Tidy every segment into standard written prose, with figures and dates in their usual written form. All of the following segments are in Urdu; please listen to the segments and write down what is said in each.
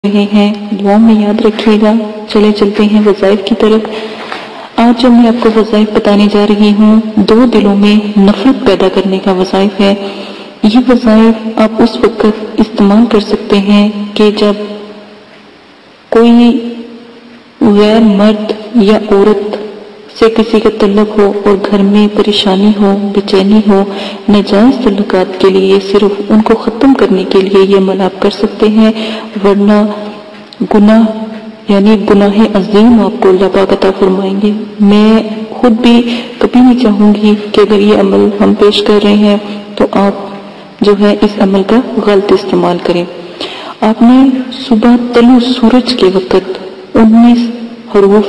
رہے ہیں، دعاؤں میں یاد رکھیے گا۔ چلے چلتے ہیں وظائف کی طرف۔ آج جب میں آپ کو وظائف بتانے جا رہی ہوں، دو دلوں میں نفرت پیدا کرنے کا وظائف ہے۔ یہ وظائف آپ اس وقت استعمال کر سکتے ہیں کہ جب کوئی غیر مرد یا عورت سے کسی کا تعلق ہو اور گھر میں پریشانی ہو، بے-چینی ہو، ناجائز تعلقات کے لیے صرف ان کو ختم کرنے کے لیے یہ عمل آپ کر سکتے ہیں، ورنہ گناہ یعنی گناہ عظیم آپ کو اللہ پاک عطا فرمائیں گے۔ میں خود بھی کبھی نہیں چاہوں گی کہ اگر یہ عمل ہم پیش کر رہے ہیں تو آپ جو ہے اس عمل کا غلط استعمال کریں۔ آپ نے صبح طلوع سورج کے وقت 19 حروف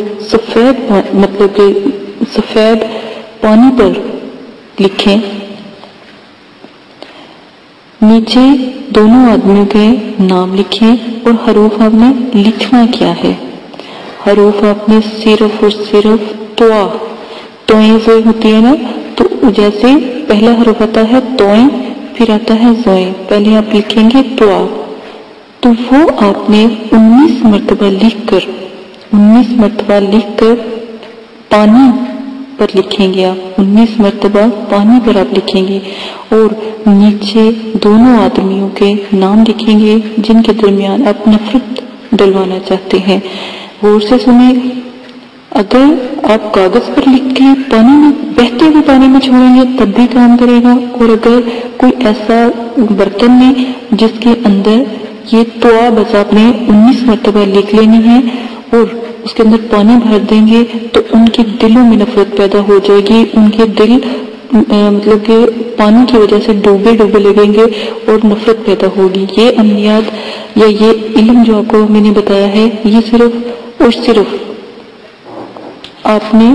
سفید پانی پر لکھیں۔ نیچے دونوں آدمیوں کے نام لکھیں اور حروف آپ نے لکھنا کیا ہے؟ حروف آپ نے صرف اور صرف توئیں سے ہوتی ہے نا، تو جیسے پہلا حرف آتا ہے توئیں، پھر آتا ہے زوئیں، پہلے آپ لکھیں گے تو وہ آپ نے 19 مرتبہ لکھ کر پانی پر لکھیں گے۔ آپ 19 مرتبہ پانی پر آپ لکھیں گے اور نیچے دونوں آدمیوں کے نام لکھیں گے جن کے درمیان آپ نفرت ڈلوانا چاہتے ہیں۔ غور سے سنیں، اگر آپ کاغذ پر لکھ کے پانی میں بہتے ہوئے پانی میں چھوڑیں گے تب بھی کام کرے گا، اور اگر کوئی ایسا برتن میں جس کے اندر یہ دعا بس آپ نے 19 مرتبہ لکھ لینی ہے اور اس کے اندر پانی بھر دیں گے تو ان کے دلوں میں نفرت پیدا ہو جائے گی، ان کے دل مطلب کہ پانی کی وجہ سے ڈوبے لگیں گے اور نفرت پیدا ہوگی۔ یہ عملیات یا یہ علم جو آپ کو میں نے بتایا ہے، یہ صرف اور صرف آپ نے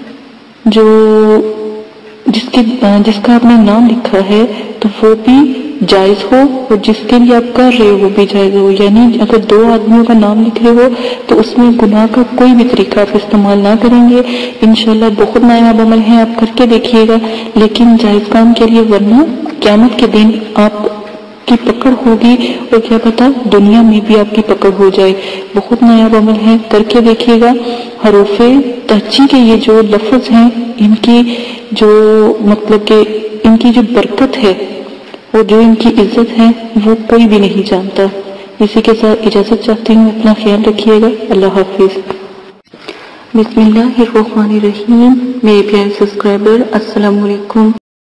جس کا آپ نے نام لکھا ہے تو وہ بھی جائز ہو اور جس کے لیے آپ کر رہے ہو وہ بھی جائز ہو۔ یعنی اگر دو آدمیوں کا نام لکھ رہے ہو تو اس میں گناہ کا کوئی بھی طریقہ آپ استعمال نہ کریں گے۔ انشاءاللہ بہت نایاب عمل ہے، آپ کر کے دیکھیے گا، لیکن جائز کام کے لیے، ورنہ قیامت کے دن آپ کی پکڑ ہوگی اور کیا پتا دنیا میں بھی آپ کی پکڑ ہو جائے۔ بہت نایاب عمل ہے، کر کے دیکھیے گا۔ حروف تہجی کے یہ جو لفظ ہیں، ان کی جو مطلب کہ ان کی جو برکت ہے اور جو ان کی عزت ہے وہ کوئی بھی نہیں جانتا۔ اسی کے ساتھ اجازت چاہتی ہوں، اپنا خیال رکھیے گا، اللہ حافظ۔ بسم اللہ الرحمن الرحیم۔ میرے پیارے سبسکرائبر، السلام علیکم۔